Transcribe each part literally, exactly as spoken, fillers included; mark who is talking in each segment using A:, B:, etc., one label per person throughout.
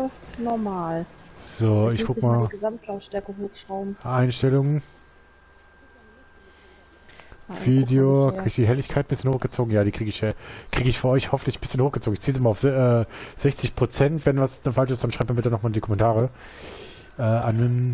A: nur normal.
B: So, ich guck mal.
A: Die Gesamtlautstärke hochschrauben.
B: Einstellungen. Video, kriege ich die Helligkeit ein bisschen hochgezogen? Ja, die kriege ich, kriege ich für euch hoffentlich ein bisschen hochgezogen. Ich ziehe sie mal auf äh, sechzig Prozent. Wenn was dann falsch ist, dann schreibt mir bitte nochmal in die Kommentare. Äh, an den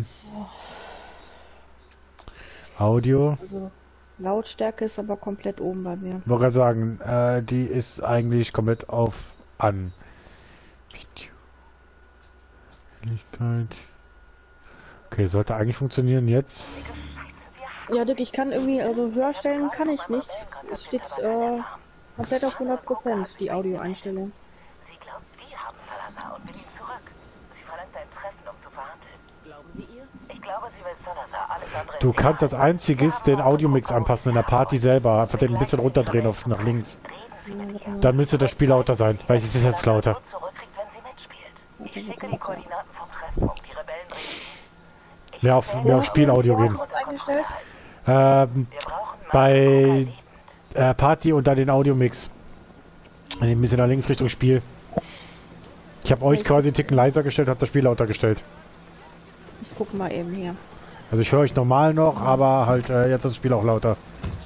B: Audio.
A: Also Lautstärke ist aber komplett oben bei mir.
B: Ich wollte gerade sagen, äh, die ist eigentlich komplett auf an. Video. Helligkeit. Okay, sollte eigentlich funktionieren jetzt.
A: Ja, Dick, ich kann irgendwie, also höher stellen kann ich nicht. Es steht äh, komplett auf hundert Prozent, die Audioeinstellung.
C: Sie glaubt, wir haben Salazar und will ihn zurück. Sie verlangt ein Treffen, um zu verhandeln. Glauben Sie ihr? Ich glaube, sie will Salazar. Alles andere.
B: Du kannst als einziges den Audiomix anpassen in der Party selber. Einfach den ein bisschen runterdrehen auf nach links. Dann müsste das Spiel lauter sein, weil es ist jetzt lauter.
C: Ich schicke die Koordinaten vom Treffen, um die Rebellen bringen.
B: Mehr auf, mehr auf Spielaudio gehen. Ähm, bei äh, Party und dann den Audiomix. Ein bisschen nach links Richtung Spiel. Ich habe euch quasi einen Ticken leiser gestellt, habe das Spiel lauter gestellt.
A: Ich guck mal eben hier.
B: Also ich höre euch normal noch, aber halt äh, jetzt ist das Spiel auch lauter.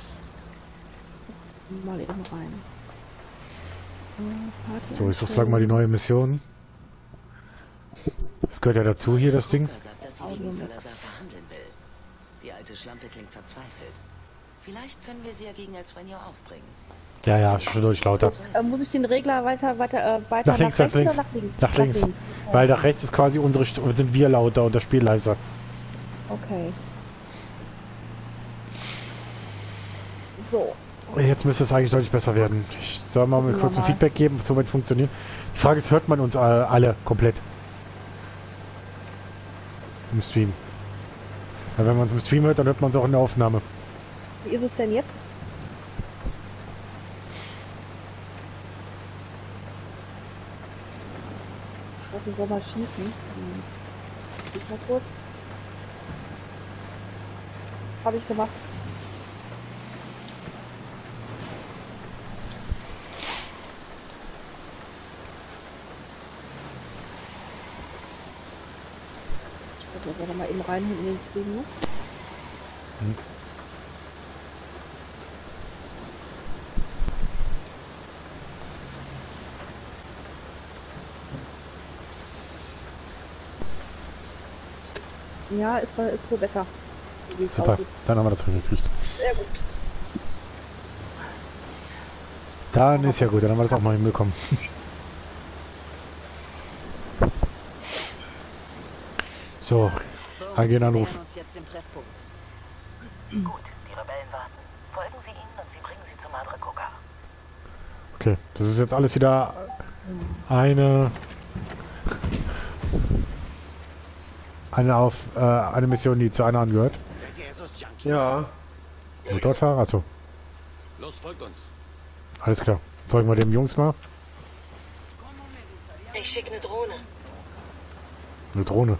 A: Mal eben rein. Äh,
B: so, ich suche sagen mal die neue Mission. Das gehört ja dazu hier, das Ding.
C: Die alte Schlampe klingt verzweifelt. Vielleicht können wir sie ja gegen Elsvenio aufbringen.
B: Ja, ja, schon durch lauter.
A: Äh, muss ich den Regler weiter, weiter, äh, weiter
B: nach links, nach, links, nach links, nach links, nach links. Okay. Weil nach rechts ist quasi unsere, St sind wir lauter und das Spiel leiser.
A: Okay. So.
B: Jetzt müsste es eigentlich deutlich besser werden. Ich soll mal, mal kurz ein Feedback geben, ob es soweit funktioniert. Die Frage ist, hört man uns äh, alle komplett? Im Stream. Ja, wenn man es im Stream hört, dann hört man es auch in der Aufnahme.
A: Wie ist es denn jetzt? Ich wollte so mal schießen. Ich mal kurz. Habe ich gemacht. Ich wollte mal eben rein hinten in den Stream, ne? Hm. Ja, ist, ist wohl besser.
B: Super, dann haben wir das hingekriegt.
A: Sehr gut.
B: Dann ist ja gut, dann haben wir das auch mal hinbekommen. So, einen Anruf.
C: Gut, die Rebellen warten. Folgen Sie ihnen und Sie bringen sie zum Madre Coca.
B: Okay, das ist jetzt alles wieder eine eine auf äh, eine Mission, die zu einer angehört.
D: Ja.
B: Motorfahrer, achso.
D: Los, folgt uns.
B: Alles klar. Folgen wir dem Jungs mal.
C: Ich schicke eine Drohne.
B: Eine Drohne.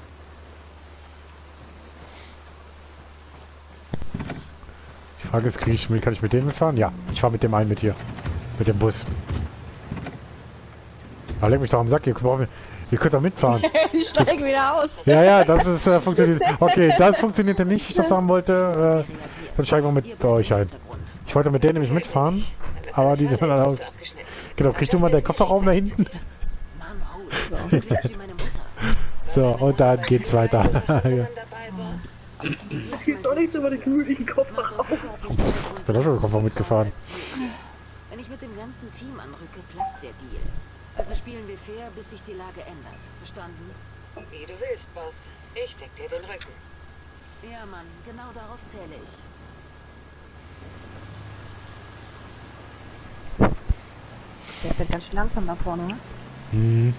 B: Die Frage ist, krieg ich, kann ich mit dem mitfahren? Ja, ich fahre mit dem einen mit hier. Mit dem Bus. Da leck mich doch am Sack, ihr könnt, ihr könnt doch mitfahren.
A: Die steigen wieder aus.
B: Ja, ja, das ist äh, funktioniert. Okay, das funktionierte nicht, wie ich das sagen wollte. Äh, dann steigen wir mit bei euch ein. Ich wollte mit denen nämlich mitfahren, aber die sind dann aus. Genau, kriegst du mal den Kofferraum da hinten? So, und dann geht's weiter.
A: Das geht doch nicht so über den gemütlichen Kofferraum.
B: Ich bin auch schon im Koffer mitgefahren.
C: Wenn ich mit dem ganzen Team anrücke, platzt der Deal. Also spielen wir fair, bis sich die Lage ändert. Verstanden?
E: Wie du willst, Boss. Ich deck dir den Rücken.
C: Ja, Mann. Genau darauf zähle ich.
A: Der fährt ganz schön langsam da vorne, ne?
B: Mhm.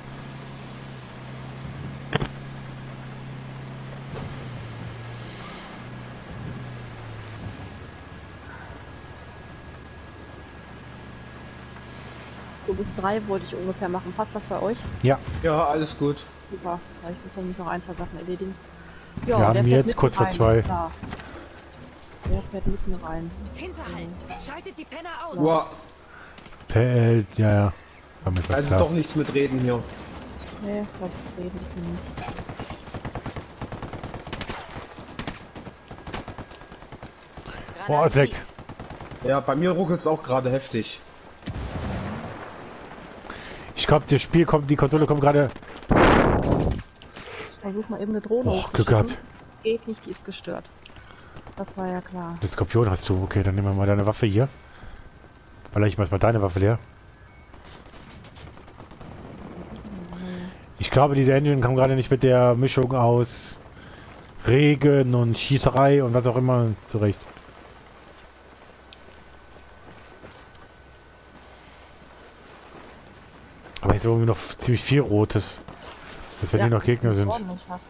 A: So bis drei wollte ich ungefähr machen. Passt das bei euch?
B: Ja.
D: Ja, alles gut.
A: Super. Ja, ich muss nämlich noch ein, zwei Sachen erledigen.
B: Ja, wir haben jetzt kurz vor zwei.
A: Klar. Der fährt mitten rein.
C: Hinterhalt! Schaltet die Penner aus!
D: Wow.
B: P L, ja, ja.
D: Also doch nichts mit Reden hier.
A: Nee, ganz zufrieden, ich bin nicht.
B: Boah, es leckt.
D: Ja, bei mir ruckelt es auch gerade heftig.
B: Ich glaube, das Spiel kommt, die Konsole kommt gerade.
A: Versuch mal eben eine Drohne
B: Oh, Glück gehabt.
A: Es geht nicht, die ist gestört. Das war ja klar.
B: Das Skorpion hast du. Okay, dann nehmen wir mal deine Waffe hier. Weil ich mal deine Waffe leer. Ich glaube, diese Engine kam gerade nicht mit der Mischung aus Regen und Schießerei und was auch immer zurecht. Aber ich sehe irgendwie noch ziemlich viel Rotes. Als wenn
A: Ja,
B: die noch Gegner sind.
A: ordentlich was.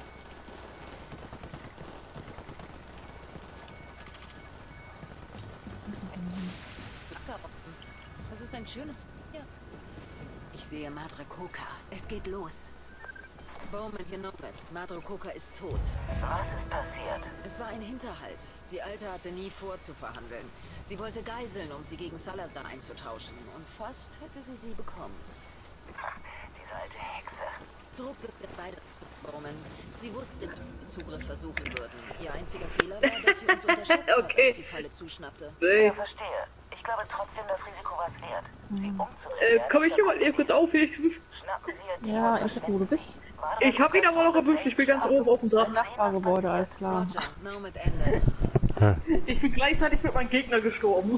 E: Das ist ein schönes... Ja. Ich sehe Madre Coca. Es geht los. Bowman hier noch mit. Madre Coca ist tot.
C: Was ist passiert?
E: Es war ein Hinterhalt. Die Alte hatte nie vor zu verhandeln. Sie wollte Geiseln, um sie gegen Salazar einzutauschen. Und fast hätte sie sie bekommen.
C: Diese alte Hexe.
E: Druck wird beide Bowman. Sie wusste, dass sie Zugriff versuchen würden. Ihr einziger Fehler war, dass sie uns unterschätzt hat,
F: Okay.
E: als die Falle zuschnappte.
C: Ja, verstehe. Ich glaube trotzdem, das Risiko war es wert. Sie umzudrehen.
F: Äh, kann ich hier mal eben kurz aufheben?
C: Schnappen Sie ihr
A: Ja,
C: Team
A: ich wo du bist.
F: Ich habe ihn aber noch erwischt. Ich bin ganz oben auf dem Dach.
A: Nachbargebäude, alles klar.
E: Roger, now mit Ende.
F: Ich bin gleichzeitig mit meinem Gegner gestorben.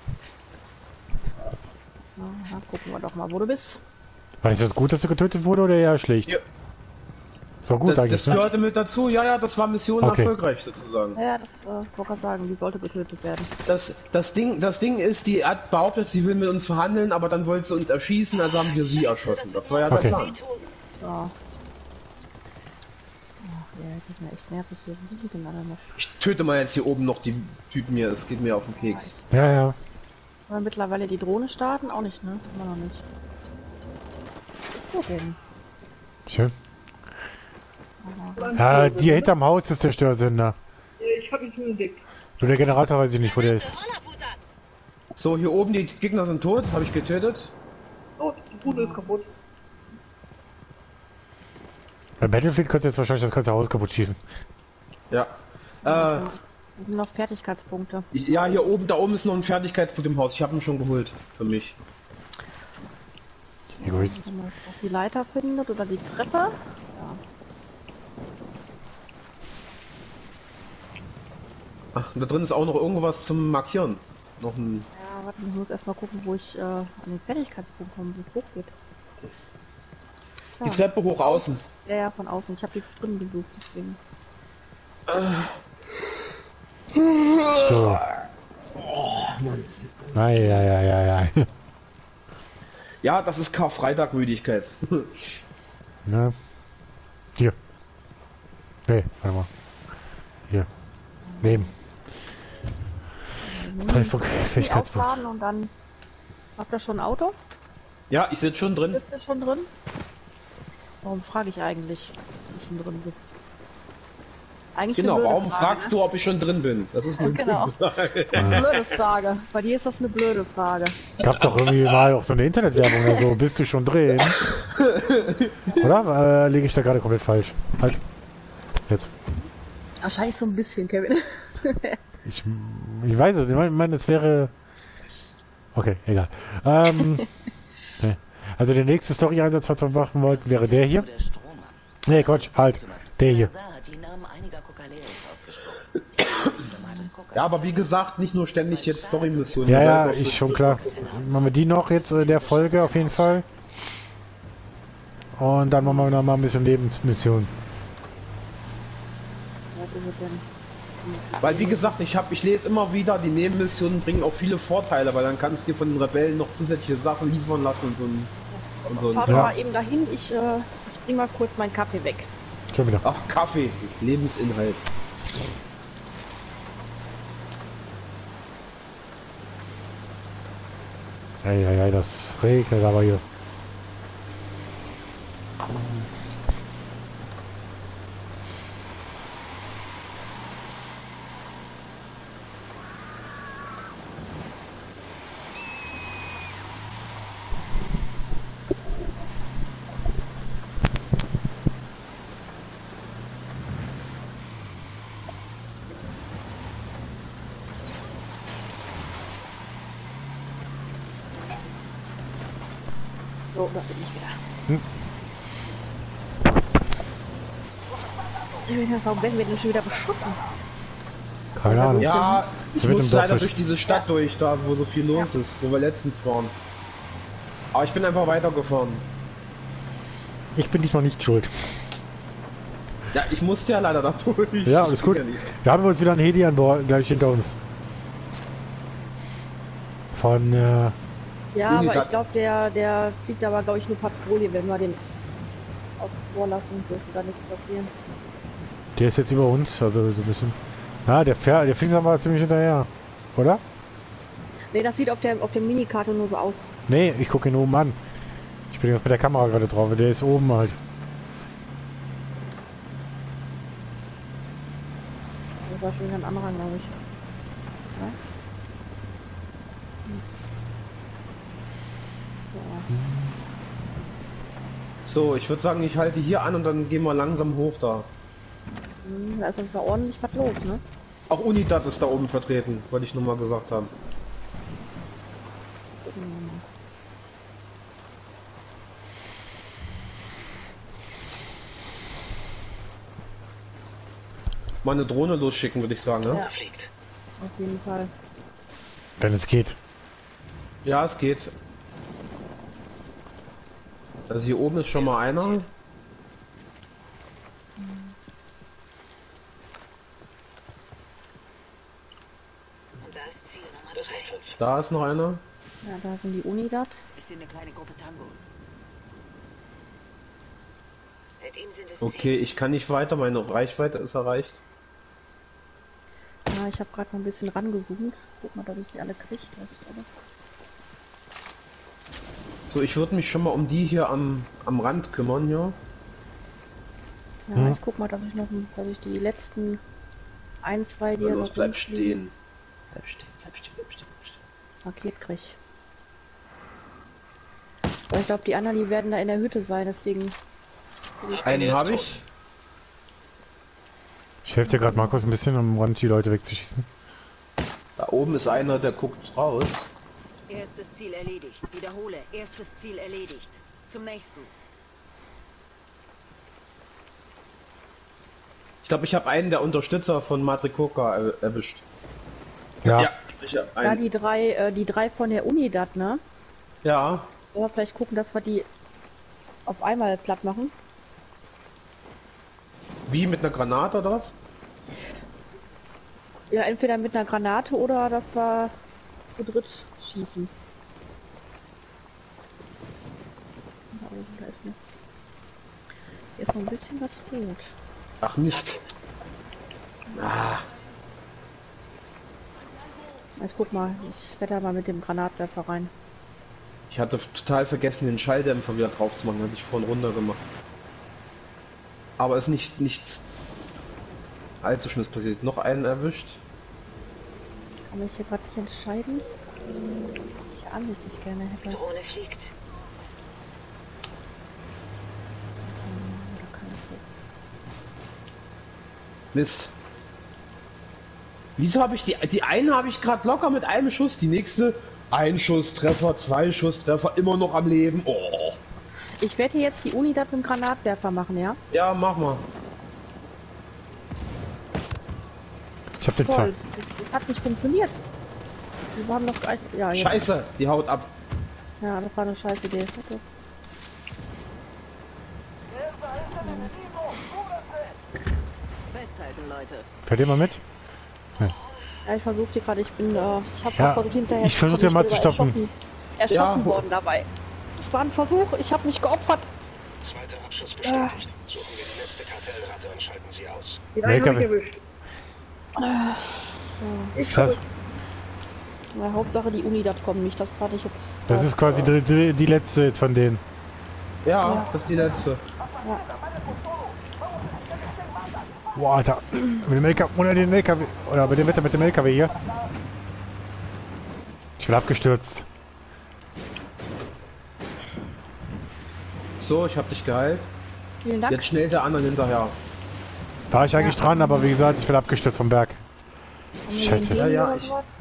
A: Ja, na, gucken wir doch mal, wo du bist.
B: War nicht das gut, dass er getötet wurde oder eher schlecht?
D: Ja.
B: War gut
D: Das,
B: eigentlich,
D: das
B: ne?
D: gehörte mit dazu, ja, ja, das war Mission
B: Okay.
D: erfolgreich sozusagen.
A: Ja, das äh, wollte ich gerade sagen, die sollte getötet werden.
D: Das, das, Ding, das Ding ist, die hat behauptet, sie will mit uns verhandeln, aber dann wollte sie uns erschießen, also haben wir sie erschossen. Das war ja der
B: Okay.
D: Plan.
A: Ja. Ach ja, das ist mir echt nervig hier. Wie sind die denn alle noch?
D: Ich töte mal jetzt hier oben noch die Typen hier, es geht mir auf den Keks.
B: Ja, ja.
A: Wollen wir mittlerweile die Drohne starten? Auch nicht, ne? Immer noch nicht. Was ist der denn?
B: Schön. Ja, die hinterm Haus ist der Störsender.
F: Ich habe ihn schon entdeckt.
B: Nur der Generator weiß ich nicht, wo der ist.
D: So, hier oben, die Gegner sind tot, habe ich getötet.
F: Oh, die Bude ist kaputt.
B: Bei Battlefield kannst du jetzt wahrscheinlich das ganze Haus kaputt schießen.
D: Ja. Äh,
A: Das sind noch Fertigkeitspunkte.
D: ja, hier oben, da oben ist noch ein Fertigkeitspunkt im Haus. Ich habe ihn schon geholt. Für mich.
B: Egoist.
A: Wenn man jetzt noch die Leiter findet oder die Treppe. Ja.
D: Ach, und da drin ist auch noch irgendwas zum Markieren. Noch ein...
A: Ja, warte, ich muss erstmal gucken, wo ich äh, an den Fertigkeitspunkt komme, wo es hochgeht.
D: Die Treppe hoch außen.
A: Ja, ja, von außen. Ich habe die drin gesucht, deswegen.
B: So. Ei, ei, ei, ei, ei.
D: Ja, das ist Karfreitag-Müdigkeit.
B: Ne? Hier. Nee, warte mal. Hier. Nehmen. Treffung,
A: Die
B: Fähigkeitspunkt.
A: aufladen und dann. Habt ihr schon ein Auto?
D: Ja, ich sitze schon drin.
A: Sitzt ihr schon drin? Warum frage ich eigentlich, ob du schon drin sitzt? Eigentlich
D: Genau,
A: eine blöde
D: warum
A: Frage,
D: fragst du, ob ich schon drin bin? Das ist eine
A: Genau. Eine blöde Frage. Bei dir ist das eine blöde Frage.
B: Gab's doch irgendwie mal auch so eine Internetwerbung oder so. Bist du schon drin? Oder? Äh, lege ich da gerade komplett falsch? Halt. Jetzt.
A: Wahrscheinlich so ein bisschen, Kevin.
B: Ich, ich weiß es nicht. Ich meine, es wäre... Okay, egal. Ähm, nee. Also der nächste Story-Einsatz, was wir machen wollten, wäre der hier. Nee, Quatsch, halt. Der hier.
D: Ja, aber wie gesagt, nicht nur ständig jetzt Story-Missionen.
B: Ja,
D: Ihr
B: ja,
D: seid doch
B: ich schon klar. Machen wir die noch jetzt in der Folge auf jeden Fall. Und dann machen wir noch mal ein bisschen Lebensmission.
A: Was ist es denn?
D: Weil wie gesagt, ich habe, ich lese immer wieder, die Nebenmissionen bringen auch viele Vorteile, weil dann kannst du dir von den Rebellen noch zusätzliche Sachen liefern lassen und so ein, und so
A: Fahr
D: ein
A: doch
B: Ja.
A: mal eben dahin. Ich, äh, ich bring mal kurz meinen Kaffee weg.
B: Schon wieder.
D: Ach, Kaffee, Lebensinhalt.
B: Ja, ja, ja, das regnet aber hier.
A: So, da bin ich wieder.
B: Hm.
A: Warum werden wir denn schon wieder beschossen?
B: Keine Ahnung.
D: Ja, ich
B: So wird
D: muss
B: im Dorf
D: leider
B: durch-
D: durch diese Stadt durch, da wo so viel los ist, wo wir letztens waren. Aber ich bin einfach weitergefahren.
B: Ich bin diesmal nicht schuld.
D: Ja, ich musste ja leider da durch.
B: Ja, alles
D: Ich
B: gut.
D: bin ja nicht-
B: Wir haben uns wieder ein Heli an Bord, gleich hinter uns. Von, äh,
A: Ja, aber
D: Unidad.
A: ich glaube, der, der fliegt aber, glaube ich, nur Patrouille. Wenn wir den außen vor lassen, dürfte da nichts passieren.
B: der ist jetzt über uns, also so ein bisschen. Ah, der fährt, der fliegt aber ziemlich hinterher. Oder?
A: Ne, das sieht auf der, auf der Minikarte nur so aus.
B: Nee, ich gucke ihn oben an. Ich bin jetzt mit der Kamera gerade drauf, der ist oben halt.
A: Das war schon wieder ein anderer, glaube ich. Ja? Hm. So.
D: So, ich würde sagen, ich halte hier an und dann gehen wir langsam hoch da.
A: Hm, da ist auf jeden Fall ordentlich was los, ne?
D: Auch Unidad ist da oben vertreten, wollte ich nur mal gesagt haben. Mal eine Drohne losschicken, würde ich sagen, ne?
A: Ja. Auf jeden Fall.
B: Wenn es geht.
D: Ja, es geht. Also hier oben ist schon mal einer. Da ist noch einer.
A: Ja, da sind die Unidad.
E: Ich sehe eine kleine Gruppe Tangos.
C: Mit ihm sind es
D: Okay, ich kann nicht weiter, meine Reichweite ist erreicht.
A: Ja, ich habe gerade mal ein bisschen rangezoomt. Guck mal, dass ich die alle kriege. Das ist oder?
D: So, ich würde mich schon mal um die hier am, am Rand kümmern, ja.
A: Ja,
B: Hm.
A: ich guck mal, dass ich noch, dass ich die letzten ein, zwei, die
D: Ja,
A: ja
D: los,
A: noch
D: bleib
A: rumfliegen,
D: stehen. Bleib stehen, bleib stehen, bleib stehen, bleib stehen.
A: Paket krieg. Aber ich glaube, die anderen, die werden da in der Hütte sein, deswegen.
D: Einen habe ich.
B: Ich helfe dir gerade Markus ein bisschen, um Rand die Leute wegzuschießen.
D: Da oben ist einer, der guckt raus.
E: Erstes Ziel erledigt. Wiederhole. Erstes Ziel erledigt. Zum nächsten.
D: Ich glaube, ich habe einen der Unterstützer von Matrikoka er erwischt.
B: Ja.
D: Ja, ich habe
A: Ja,
D: einen.
A: die drei, äh, die drei von der Unidad, ne?
D: Ja,
A: Oder vielleicht gucken, dass wir die auf einmal platt machen.
D: wie mit einer Granate oder was?
A: Ja, entweder mit einer Granate oder dass wir zu dritt schießen. Da oben, da ist noch. Hier ist noch ein bisschen was rot.
D: Ach Mist. Ah,
A: Ich guck mal, ich werde da mal mit dem Granatwerfer rein.
D: ich hatte total vergessen, den Schalldämpfer wieder drauf zu machen. Hatte ich vorhin runter gemacht. Aber ist nicht nichts allzu Schlimmes passiert. Noch einen erwischt.
A: Kann mich hier gerade nicht entscheiden. Ich an, ich dich gerne hätte.
C: Drohne fliegt.
A: Also, da kann ich
D: Mist. Wieso habe ich die die eine habe ich gerade locker mit einem Schuss, die nächste ein Schusstreffer, zwei Schusstreffer, immer noch am Leben. Oh.
A: Ich werde hier jetzt die Unidad mit dem Granatwerfer machen, ja?
D: Ja, mach mal.
B: Ich hab den zwei.
A: Toll, das, das hat nicht funktioniert. Die haben noch... Ja, jetzt.
D: Scheiße, die haut ab.
A: Ja, das war eine scheiß Idee. Okay.
E: Festhalten, Leute.
B: Fährt ihr mal mit?
A: Ja, ich versuche die gerade, ich bin, äh, ich habe
B: Ja,
A: versucht hinterher.
B: ich versuch
A: zu
B: dir
A: kommen,
B: mal
A: bin
B: zu
A: aber
B: stoppen.
A: Erschossen, erschossen
D: Ja.
A: worden dabei. Das war ein Versuch, ich habe mich geopfert.
G: Zweiter Abschuss bestätigt. Suchen wir die letzte Kartellratte und schalten sie aus.
F: Den einen hab ich
B: Welcher-
F: erwischt. Ich
B: Das,
A: Na, Hauptsache die Unidad kommen nicht, das fand ich jetzt.
B: das ist quasi die, die, die letzte jetzt von denen.
D: Ja, das ist die letzte.
B: Boah, Alter. Mit dem L K W, ohne den L K W, oder mit dem, mit dem, mit dem L K W hier. Ich bin abgestürzt.
D: So, ich hab dich geheilt.
A: Vielen Dank.
D: Jetzt schnell der anderen hinterher.
B: War ich eigentlich dran, aber wie gesagt, ich bin abgestürzt vom Berg.
A: Haben wir
B: Scheiße.
A: den
D: Ja, ja,
A: oder
D: ich-
A: sowas?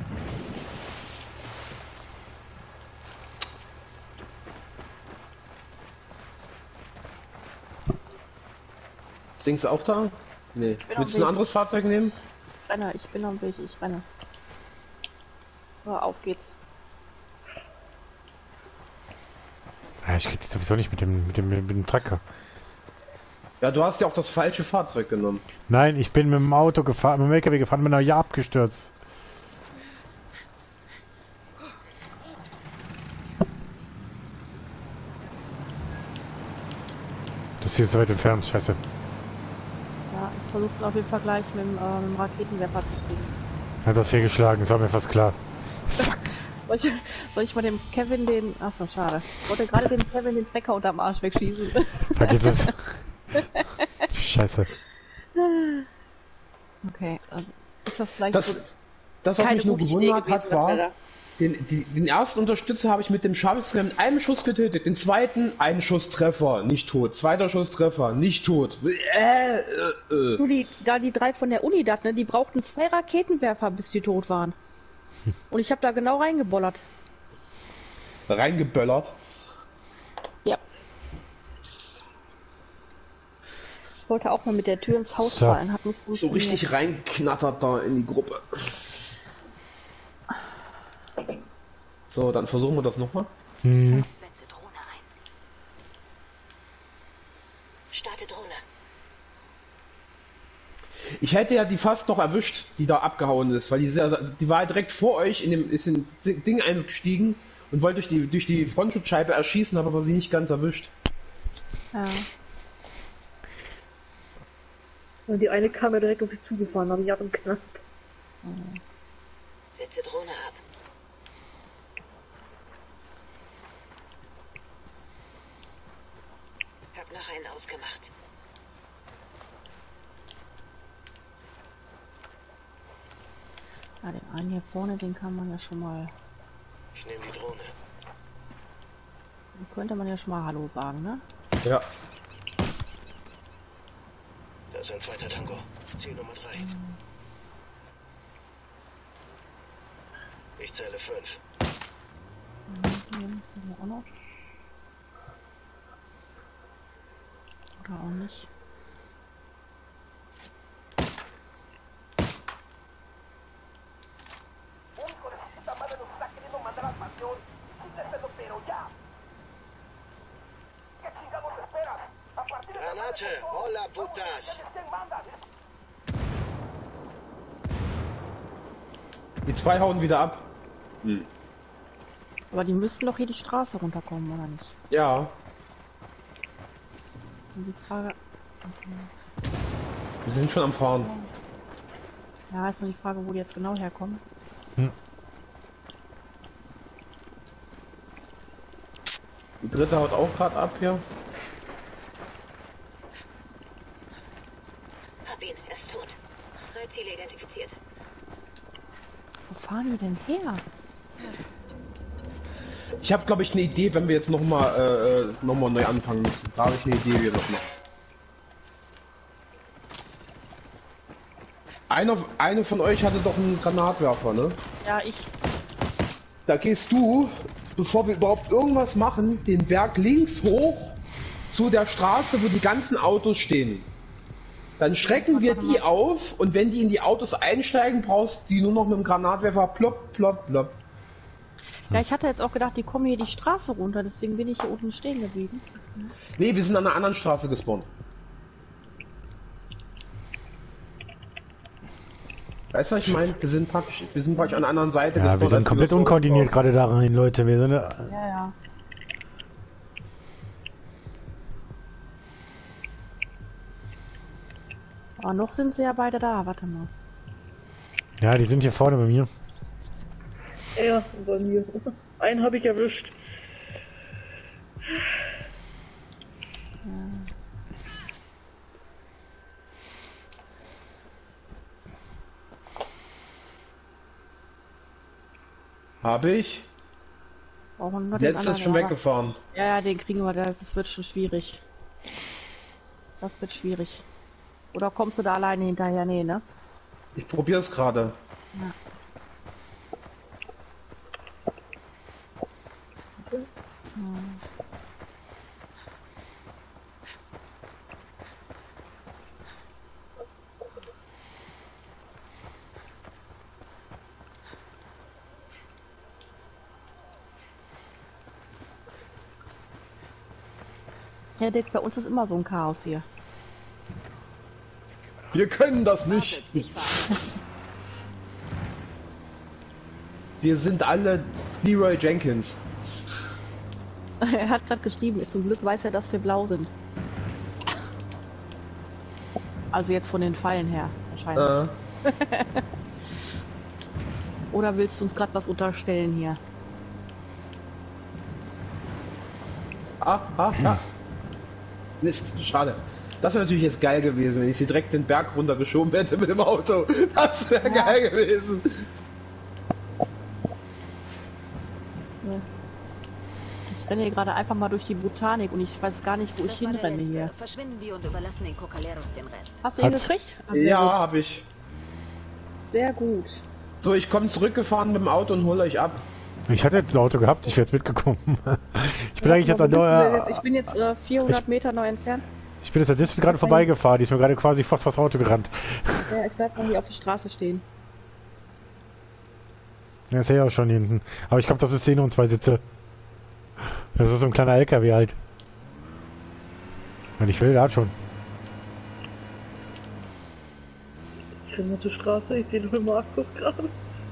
D: Ist Dings auch da? Nee. Willst du ein anderes Fahrzeug nehmen?
A: Ich renne, ich bin am Weg, ich renne. So, auf geht's.
B: Ja, ich krieg die sowieso nicht mit dem, mit dem, mit dem Trecker.
D: Ja, du hast ja auch das falsche Fahrzeug genommen.
B: Nein, ich bin mit dem Auto gefahren, mit dem L K W gefahren, bin da ja abgestürzt. Das hier ist so weit entfernt, scheiße.
A: Ja, ich versuche auf jeden Fall gleich mit dem, äh, mit dem Raketenwerfer zu fliegen.
B: Hat das fehlgeschlagen, das war mir fast klar.
A: Soll ich, soll ich mal dem Kevin den... Achso, schade. Ich wollte gerade dem Kevin den Trecker unterm Arsch wegschießen.
B: Sag jetzt das. Scheiße.
A: Okay, also ist das vielleicht
D: Das,
A: so
D: das was
A: keine
D: mich nur
A: gute
D: gewundert
A: Idee
D: hat,
A: gewesen,
D: war,
A: Alter.
D: den, die, den ersten Unterstützer habe ich mit dem Scharfschützen mit einem Schuss getötet, den zweiten einen Schusstreffer, nicht tot, zweiter Schusstreffer, nicht tot. Äh, äh, äh.
A: Du, die, da die drei von der Uni dat, ne, die brauchten zwei Raketenwerfer, bis die tot waren. Und ich habe da genau reingebollert.
D: Reingeböllert.
A: Ja. Ich wollte auch mal mit der Tür ins Haus
B: So.
A: fallen. Hat nicht
D: So
A: funktioniert.
D: richtig reingeknattert da in die Gruppe. So, dann versuchen wir das nochmal.
B: Hm.
E: Setze Drohne ein.
C: Starte Drohne.
D: Ich hätte ja die fast noch erwischt, die da abgehauen ist, weil die, sehr, die war direkt vor euch, in dem, ist in Ding eingestiegen und wollte durch die, durch die Frontschutzscheibe erschießen, habe aber sie nicht ganz erwischt.
A: Ja.
F: Und die eine kam ja direkt auf mich zugefahren, habe ich ab und knackt.
C: Setze Drohne ab. Hab noch einen ausgemacht.
A: Ja, den einen hier vorne, den kann man ja schon mal...
G: Ich nehme die Drohne.
A: Den könnte man ja schon mal Hallo sagen, ne?
D: Ja.
G: Da ist ein zweiter Tango. Ziel Nummer drei. Ich zähle fünf.
A: Hier haben wir auch noch. Oder auch nicht.
G: Granate! Hola putas!
D: Die zwei hauen wieder ab.
A: Aber die müssten doch hier die Straße runterkommen, oder nicht?
D: Ja.
A: Das ist nur die Frage...
D: Wir sind schon am Fahren.
A: Ja, ist nur die Frage, wo die jetzt genau herkommen.
D: Die dritte haut auch gerade ab hier.
C: Hab ihn, er ist tot. Drei Ziele identifiziert.
A: Wo fahren die denn her?
D: Ich habe, glaube ich, eine Idee, wenn wir jetzt nochmal äh, noch mal neu anfangen müssen. Da habe ich eine Idee, wie wir das machen. Einer, eine von euch hatte doch einen Granatwerfer, ne?
A: Ja, ich...
D: Da gehst du, bevor wir überhaupt irgendwas machen, den Berg links hoch zu der Straße, wo die ganzen Autos stehen. Dann schrecken wir die auf und wenn die in die Autos einsteigen, brauchst du die nur noch mit dem Granatwerfer plopp, plopp, plopp.
A: Ja, ich hatte jetzt auch gedacht, die kommen hier die Straße runter, deswegen bin ich hier unten stehen geblieben.
D: Nee, wir sind an einer anderen Straße gespawnt. Weißt du, was ich meine? Wir sind praktisch, wir sind praktisch an der anderen Seite
B: Ja,
D: gespawnt.
B: wir sind
D: als
B: komplett
D: das so
B: unkoordiniert
D: war.
B: gerade da rein, Leute. Wir sind... äh,
A: Ja, ja. Aber noch sind sie ja beide da, warte mal.
B: Ja, die sind hier vorne bei mir.
F: Ja, bei mir. Einen habe ich erwischt.
D: Habe ich?
A: Brauchen wir nur den
D: Letzter ist
A: anderen,
D: schon
A: aber-
D: weggefahren.
A: Ja, ja, den kriegen wir, da- das wird schon schwierig. Das wird schwierig. Oder kommst du da alleine hinterher? Nee, ne?
D: Ich probiere es gerade.
A: Ja. Ja, Dick, bei uns ist immer so ein Chaos hier.
D: Wir können das nicht.
E: Ich fahre.
D: Wir sind alle Leroy Jenkins.
A: Er hat gerade geschrieben, zum Glück weiß er, dass wir blau sind. Also jetzt von den Pfeilen her, wahrscheinlich.
D: Äh.
A: Oder willst du uns gerade was unterstellen hier?
D: Ah, ah, ah. Mist, schade. Das wäre natürlich jetzt geil gewesen, wenn ich sie direkt den Berg runtergeschoben hätte mit dem Auto. Das wäre ja geil gewesen.
A: Ich renne hier gerade einfach mal durch die Botanik und ich weiß gar nicht, wo ich
E: Das war der
A: hinrenne
E: letzte.
A: hier.
E: Verschwinden wir und überlassen den Cocaleros den Rest.
A: Hast du ihn
B: Hat's.
A: gekriegt? Ah, sehr
D: Ja,
A: gut.
D: hab ich.
A: Sehr gut.
D: So, ich komme zurückgefahren mit dem Auto und hole euch ab.
B: Ich hatte jetzt ein Auto gehabt, ich wäre jetzt mitgekommen. Ich bin eigentlich jetzt
A: Aber
B: an
A: wo bist du denn
B: der,
A: jetzt? Ich bin jetzt äh, vierhundert Meter neu entfernt.
B: ich bin jetzt an Distel gerade vorbeigefahren, die ist mir gerade quasi fast vors Auto gerannt.
A: Ja, ich bleib mal hier auf der Straße stehen.
B: Ja, ist ja auch schon hier hinten. Aber ich glaube, das ist zehn und zwei Sitze. Das ist so ein kleiner L K W halt. Wenn ich will, der hat schon.
F: Ich bin auf der Straße, ich sehe nur Markus gerade.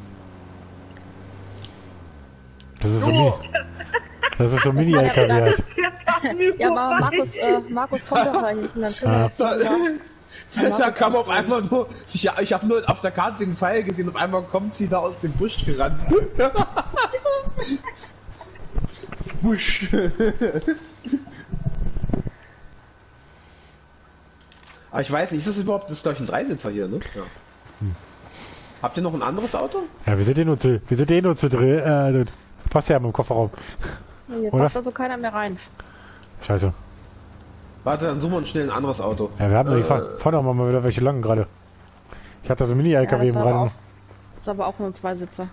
B: Das ist so Mini. Das ist so Mini-L K W halt.
A: Ja, aber Markus, äh, Markus kommt doch da hinten, dann können wir
D: Da,
A: ja.
D: da kam auf einmal nur, ich, ich habe nur auf der Karte den Pfeil gesehen, auf einmal kommt sie da aus dem Busch gerannt. Busch. Aber ich weiß nicht, ist das überhaupt, das ist glaube ich ein Dreisitzer hier, ne? Ja. Hm. Habt ihr noch ein anderes Auto?
B: Ja, wir sind eh nur zu, wir sind eh nur zu dritt, äh, passt ja im Kofferraum.
A: Hier
B: Oder?
A: passt also keiner mehr rein.
B: Scheiße.
D: Warte, dann suchen wir uns schnell ein anderes Auto.
B: Ja, wir haben,
D: Äh,
B: ich fahr, fahr doch mal wieder welche lang gerade. Ich hatte so Mini-L K W
A: Ja,
B: eben
A: das ist aber
B: gerade.
A: auch- Das ist aber auch nur ein Zweisitzer.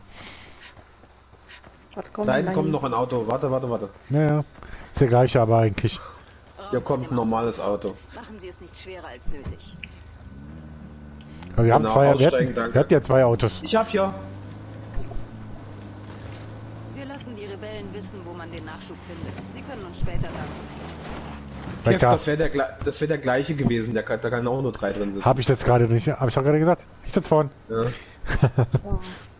A: Was kommt
D: Da
A: denn
D: hinten
A: da
D: kommt
A: hin?
D: noch ein Auto. Warte, warte, warte.
B: Naja, ist der gleiche, aber eigentlich.
E: Raus
D: Hier
E: aus
D: kommt
E: dem
D: ein normales
E: sofort.
D: Auto.
E: Machen Sie es nicht schwerer als nötig.
B: Aber wir haben
D: Genau,
B: zwei, wir
D: aussteigen,
B: hatten,
D: danke.
B: wir hatten ja zwei Autos.
D: Ich hab hier.
E: Wir lassen die Rebellen wissen, wo man den Nachschub findet. Sie können uns später danken.
B: Weg
D: Kev,
B: da.
D: das wäre der, gle- das wär der gleiche gewesen. Der kann, da kann auch nur drei drin sitzen.
B: Habe ich jetzt gerade nicht. Habe ich doch gerade gesagt. Ich sitze vorne.
D: Ja.
A: Ja.